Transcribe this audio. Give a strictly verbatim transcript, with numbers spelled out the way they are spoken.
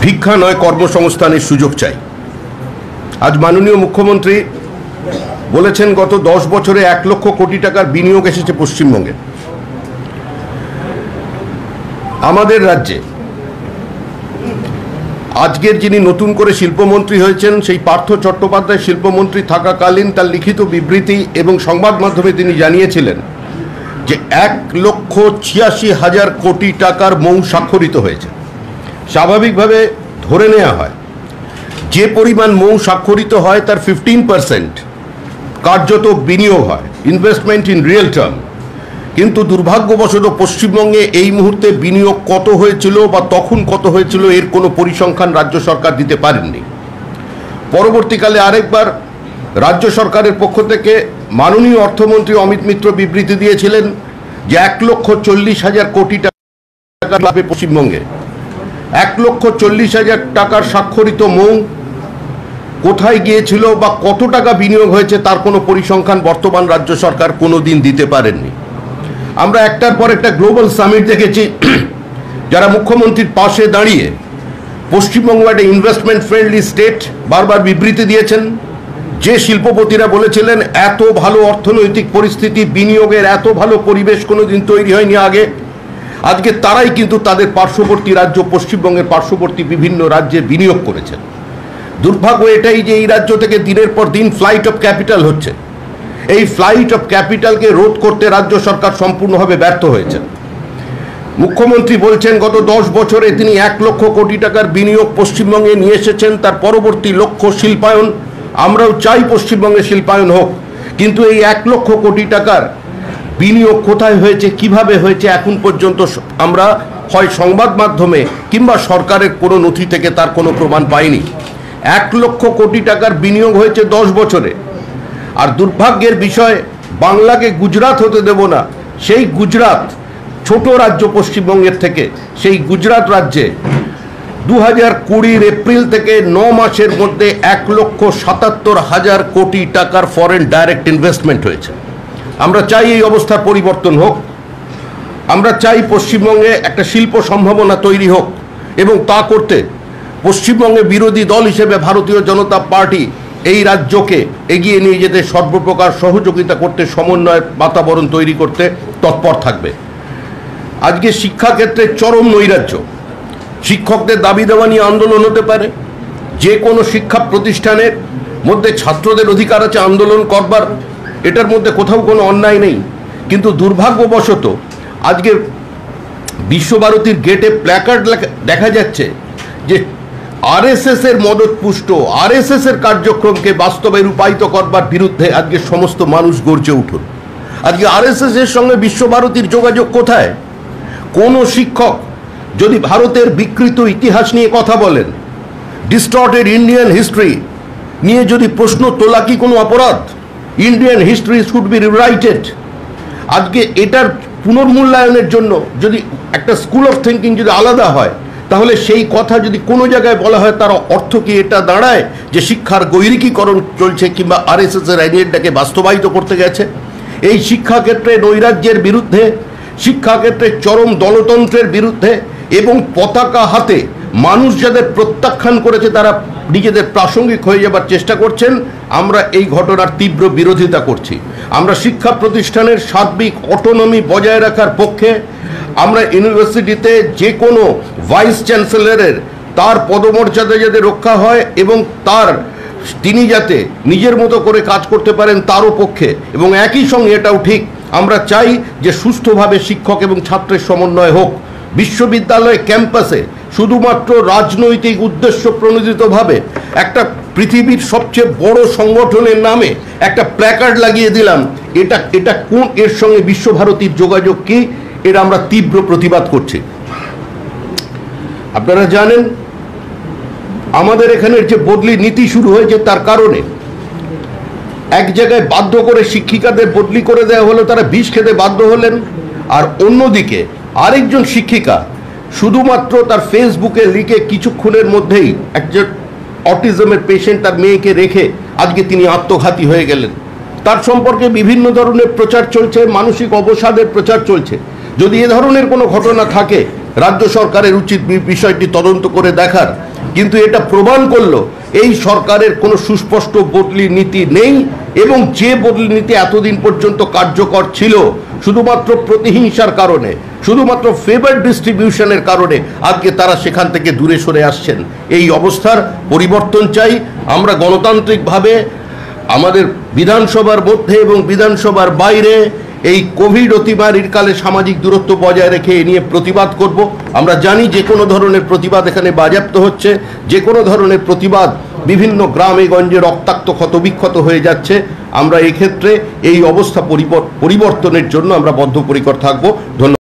ভিক্ষা নয়, কর্মসংস্থানের সুযোগ চাই। আজ মাননীয় মুখ্যমন্ত্রী বলেছেন গত দশ বছরে এক লক্ষ কোটি টাকার বিনিয়োগ এসেছে পশ্চিমবঙ্গে। আমাদের রাজ্যে আজকের যিনি নতুন করে শিল্পমন্ত্রী হয়েছেন, সেই পার্থ চট্টোপাধ্যায় শিল্পমন্ত্রী থাকাকালীন তার লিখিত বিবৃতি এবং সংবাদ মাধ্যমে তিনি জানিয়েছিলেন যে এক লক্ষ ছিয়াশি হাজার কোটি টাকার মৌ স্বাক্ষরিত হয়েছে। স্বাভাবিকভাবে ধরে নেওয়া হয় যে পরিমাণ মৌ স্বাক্ষরিত হয় তার ফিফটিন পার্সেন্ট কার্যত বিনিয়োগ হয়, ইনভেস্টমেন্ট ইন রিয়েল টার্ম। কিন্তু দুর্ভাগ্যবশত পশ্চিমবঙ্গে এই মুহূর্তে বিনিয়োগ কত হয়েছিল বা তখন কত হয়েছিল এর কোনো পরিসংখ্যান রাজ্য সরকার দিতে পারেননি। পরবর্তীকালে আরেকবার রাজ্য সরকারের পক্ষ থেকে মাননীয় অর্থমন্ত্রী অমিত মিত্র বিবৃতি দিয়েছিলেন যে এক লক্ষ চল্লিশ হাজার কোটি টাকা লাভে পশ্চিমবঙ্গে। এক লক্ষ চল্লিশ হাজার টাকার স্বাক্ষরিত মৌ কোথায় গিয়েছিল বা কত টাকা বিনিয়োগ হয়েছে তার কোনো পরিসংখ্যান বর্তমান রাজ্য সরকার কোনো দিন দিতে পারেননি। আমরা একটার পর একটা গ্লোবাল সামিট দেখেছি যারা মুখ্যমন্ত্রীর পাশে দাঁড়িয়ে পশ্চিমবঙ্গ একটা ইনভেস্টমেন্ট ফ্রেন্ডলি স্টেট বারবার বিবৃতি দিয়েছেন। যে শিল্পপতিরা বলেছিলেন এত ভালো অর্থনৈতিক পরিস্থিতি, বিনিয়োগের এত ভালো পরিবেশ কোনোদিন তৈরি হয়নি আগে, আজকে তারাই কিন্তু তাদের পার্শ্ববর্তী রাজ্য পশ্চিমবঙ্গের পার্শ্ববর্তী বিভিন্ন রাজ্যে বিনিয়োগ করেছেন। দুর্ভাগ্য এটাই যে এই রাজ্য থেকে দিনের পর দিন ফ্লাইট অফ ক্যাপিটাল হচ্ছে। এই ফ্লাইট অফ ক্যাপিটালকে রোধ করতে রাজ্য সরকার সম্পূর্ণভাবে ব্যর্থ হয়েছেন। মুখ্যমন্ত্রী বলছেন গত দশ বছরে তিনি এক লক্ষ কোটি টাকার বিনিয়োগ পশ্চিমবঙ্গে নিয়ে এসেছেন, তার পরবর্তী লক্ষ্য শিল্পায়ন। আমরাও চাই পশ্চিমবঙ্গে শিল্পায়ন হোক, কিন্তু এই এক লক্ষ কোটি টাকার বিনিয়োগ কোথায় হয়েছে, কিভাবে হয়েছে, এখন পর্যন্ত আমরা হয় সংবাদ মাধ্যমে কিংবা সরকারের কোনো নথি থেকে তার কোনো প্রমাণ পাইনি। এক লক্ষ কোটি টাকার বিনিয়োগ হয়েছে দশ বছরে। আর দুর্ভাগ্যের বিষয়, বাংলাকে গুজরাট হতে দেব না, সেই গুজরাট ছোট রাজ্য পশ্চিমবঙ্গের থেকে সেই গুজরাট রাজ্যে দু হাজার কুড়ির এপ্রিল থেকে ন মাসের মধ্যে এক লক্ষ সাতাত্তর হাজার কোটি টাকার ফরেন ডাইরেক্ট ইনভেস্টমেন্ট হয়েছে। আমরা চাই এই অবস্থার পরিবর্তন হোক। আমরা চাই পশ্চিমবঙ্গে একটা শিল্প সম্ভাবনা তৈরি হোক, এবং তা করতে পশ্চিমবঙ্গে বিরোধী দল হিসেবে ভারতীয় জনতা পার্টি এই রাজ্যকে এগিয়ে নিয়ে যেতে সর্বপ্রকার সহযোগিতা করতে, সমন্বয়ের বাতাবরণ তৈরি করতে তৎপর থাকবে। আজকে শিক্ষাক্ষেত্রে চরম নৈরাজ্য। শিক্ষকদের দাবি দেওয়া নিয়ে আন্দোলন হতে পারে, যে কোনো শিক্ষা প্রতিষ্ঠানের মধ্যে ছাত্রদের অধিকার আছে আন্দোলন করবার, এটার মধ্যে কোথাও কোনো অন্যায় নেই। কিন্তু দুর্ভাগ্যবশত আজকে বিশ্বভারতীর গেটে প্ল্যাকার্ড দেখা যাচ্ছে যে আরএসএস এর মদতপুষ্ট আরএসএস এর কার্যক্রমকে বাস্তবে রূপায়িত করবার বিরুদ্ধে আজকে সমস্ত মানুষ গর্জে উঠুন। আজকে আরএসএস এর সঙ্গে বিশ্বভারতীর যোগাযোগ কোথায়? কোন শিক্ষক যদি ভারতের বিকৃত ইতিহাস নিয়ে কথা বলেন, ডিস্টর্টেড ইন্ডিয়ান হিস্ট্রি নিয়ে যদি প্রশ্ন তোলা কি কোনো অপরাধ? Indian history should be rewrited. আজকে এটার পুনর্মূল্যায়নের জন্য যদি একটা স্কুল অফ থিঙ্কিং যদি আলাদা হয়, তাহলে সেই কথা যদি কোনো জায়গায় বলা হয়, তার অর্থ কি এটা দাঁড়ায় যে শিক্ষার গৈরিকীকরণ চলছে কিংবা আরএসএস এর এজেন্ডাকে বাস্তবায়িত করতে গেছে? এই শিক্ষাক্ষেত্রে নৈরাজ্যের বিরুদ্ধে, শিক্ষাক্ষেত্রে চরম দলতন্ত্রের বিরুদ্ধে এবং পতাকা হাতে মানুষ যাদের প্রত্যাখ্যান করেছে তারা নিজেদের প্রাসঙ্গিক হয়ে যাবার চেষ্টা করছেন, আমরা এই ঘটনার তীব্র বিরোধিতা করছি। আমরা শিক্ষা প্রতিষ্ঠানের সার্বিক অটোনমি বজায় রাখার পক্ষে। আমরা ইউনিভার্সিটিতে যে কোনো ভাইস চ্যান্সেলরের তার পদমর্যাদা যাতে রক্ষা হয় এবং তার তিনি যাতে নিজের মতো করে কাজ করতে পারেন তারও পক্ষে। এবং একই সঙ্গে এটাও ঠিক, আমরা চাই যে সুস্থভাবে শিক্ষক এবং ছাত্রের সমন্বয় হোক। বিশ্ববিদ্যালয় ক্যাম্পাসে শুধুমাত্র রাজনৈতিক উদ্দেশ্য প্রণোদিতভাবে একটা পৃথিবীর সবচেয়ে বড় সংগঠনের নামে একটা প্ল্যাকার্ড লাগিয়ে দিলাম, এটা এটা কোন এর সঙ্গে বিশ্বভারতীর যোগাযোগ কি? এর আমরা তীব্র প্রতিবাদ করছি। আপনারা জানেন আমাদের এখানের যে বদলি নীতি শুরু হয়েছে তার কারণে এক জায়গায় বাধ্য করে শিক্ষিকাদের বদলি করে দেওয়া হলো, তারা বিষ খেতে বাধ্য হলেন। আর অন্যদিকে আরেকজন শিক্ষিকা শুধুমাত্র তার ফেসবুকে লিখে কিছুক্ষণের মধ্যেই একজন অটিজমের পেশেন্ট তার মেয়েকে রেখে আজকে তিনি আত্মঘাতী হয়ে গেলেন। তার সম্পর্কে বিভিন্ন ধরনের প্রচার চলছে, মানসিক অবসাদের প্রচার চলছে। যদি এ ধরনের কোনো ঘটনা থাকে রাজ্য সরকারের উচিত বিষয়টি তদন্ত করে দেখার কিন্তু এটা প্রমাণ করলো এই সরকারের কোনো সুস্পষ্ট বদলি নীতি নেই, এবং যে বদলি নীতি এতদিন পর্যন্ত কার্যকর ছিল শুধুমাত্র প্রতিহিংসার কারণে, শুধুমাত্র ফেভার ডিস্ট্রিবিউশনের কারণে আজকে তারা সেখান থেকে দূরে সরে আসছেন। এই অবস্থার পরিবর্তন চাই। আমরা গণতান্ত্রিকভাবে আমাদের বিধানসভার মধ্যে এবং বিধানসভার বাইরে এই কোভিড অতিমারির কালে সামাজিক দূরত্ব বজায় রেখে এ নিয়ে প্রতিবাদ করব। আমরা জানি যে কোনো ধরনের প্রতিবাদ এখানে বাজেয়াপ্ত হচ্ছে, যে কোনো ধরনের প্রতিবাদ বিভিন্ন গ্রামে গঞ্জে রক্তাক্ত ক্ষতবিক্ষত হয়ে যাচ্ছে। আমরা এই ক্ষেত্রে এই অবস্থা পরিবর্তনের জন্য আমরা বদ্ধপরিকর থাকব। ধন্যবাদ।